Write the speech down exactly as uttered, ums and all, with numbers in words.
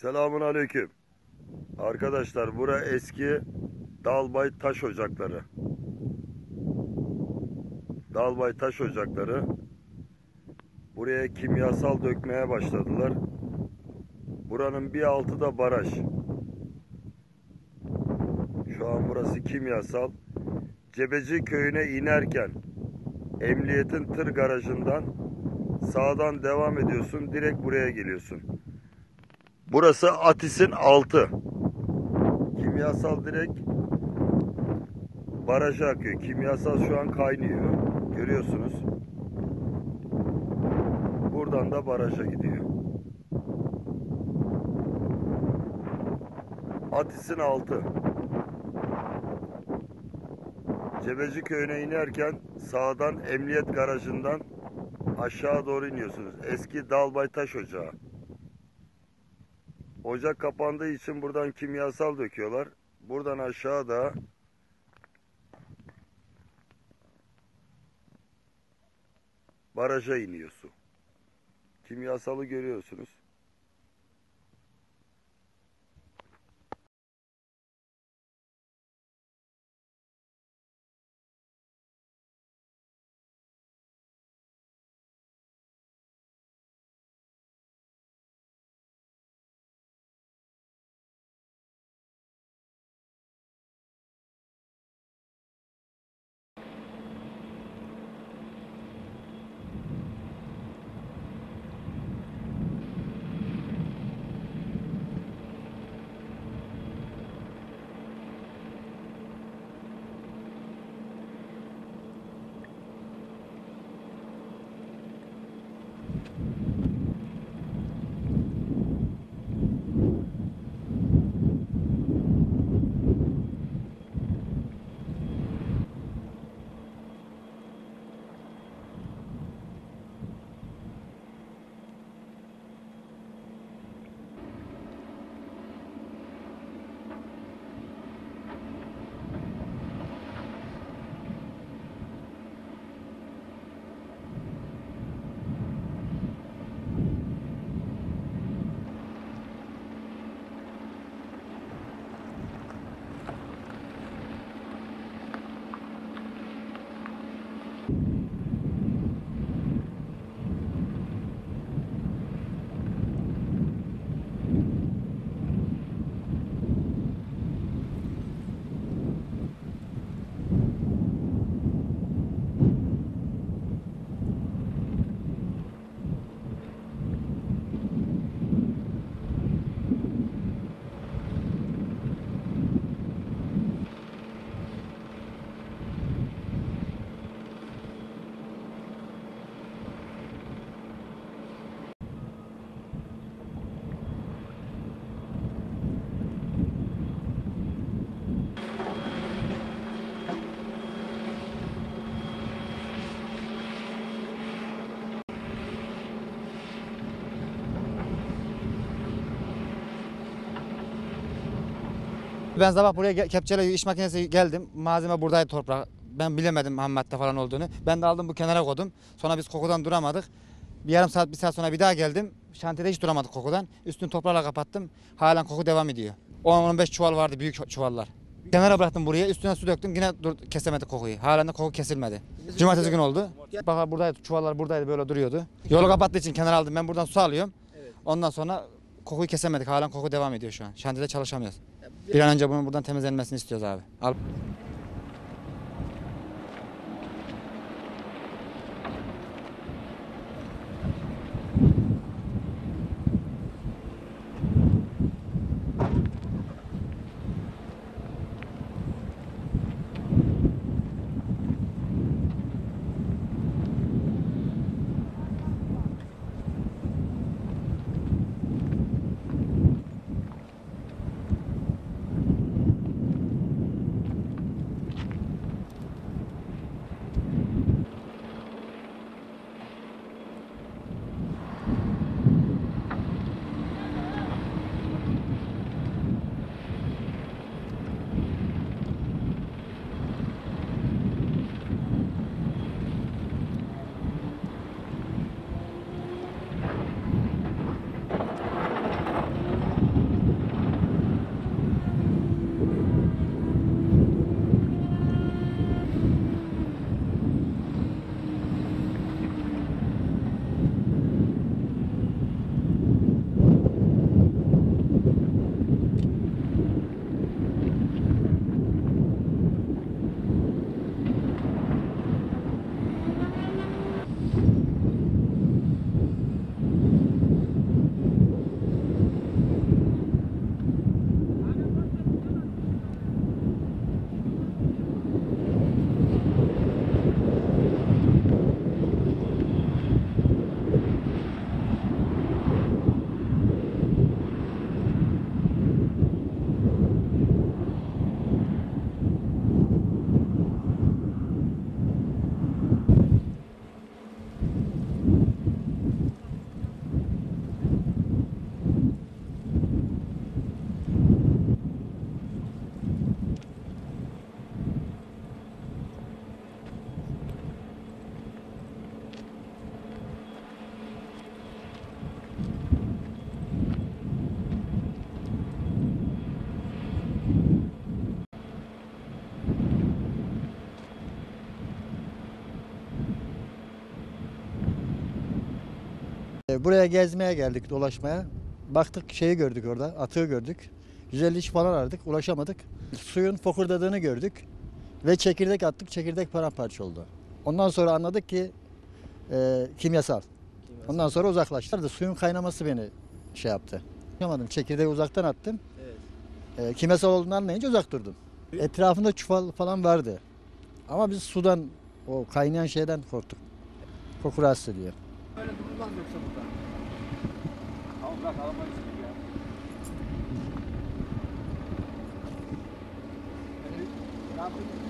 Selamun aleyküm. Arkadaşlar bura eski Dalbay Taş Ocakları. Dalbay Taş Ocakları. Buraya kimyasal dökmeye başladılar. Buranın bir altı da baraj. Şu an burası kimyasal. Cebeci köyüne inerken emniyetin tır garajından sağdan devam ediyorsun. Direkt buraya geliyorsun. Burası Atis'in altı. Kimyasal direkt baraja akıyor. Kimyasal şu an kaynıyor. Görüyorsunuz. Buradan da baraja gidiyor. Atis'in altı. Cebeci köyüne inerken sağdan emniyet garajından aşağı doğru iniyorsunuz. Eski Dalbay Taş Ocağı. Ocak kapandığı için buradan kimyasal döküyorlar. Buradan aşağı da baraja iniyor su. Kimyasalı görüyorsunuz. Ben sabah buraya ge- kepçeyle iş makinesi geldim. Malzeme buradaydı, toprak. Ben bilemedim ham madde falan olduğunu. Ben de aldım bu kenara koydum. Sonra biz kokudan duramadık. Bir yarım saat, bir saat sonra bir daha geldim. Şantiyede hiç duramadık kokudan. Üstünü toprağla kapattım. Halen koku devam ediyor. on on beş çuval vardı, büyük çuvallar. Kenara bıraktım buraya. Üstüne su döktüm. Yine dur, kesemedik kokuyu. Halen de koku kesilmedi. Cumartesi gün oldu. Bak buradaydı, çuvallar buradaydı, böyle duruyordu. Yolu kapattığı için kenara aldım. Ben buradan su alıyorum. Ondan sonra kokuyu kesemedik. Halen koku devam ediyor şu an. Şantiyede çalışamıyoruz. Bir an önce bunun buradan temizlenmesini istiyoruz abi. Al. E, Buraya gezmeye geldik, dolaşmaya. Baktık şeyi gördük orada, atığı gördük. yüz elli kişi falan aradık, ulaşamadık. Suyun fokurdadığını gördük ve çekirdek attık, çekirdek paramparça oldu. Ondan sonra anladık ki e, kimyasal. Ondan sonra uzaklaştık. Suyun kaynaması beni şey yaptı. Yapamadım, çekirdeği uzaktan attım. E, kimyasal olduğunu anlayınca uzak durdum. Etrafında çuval falan vardı. Ama biz sudan, o kaynayan şeyden korktuk. Koku rahatsız ediyor. Öyle durulmaz yoksa burada. Tamam bırak arabayı sür ya. Yani, ne yapayım?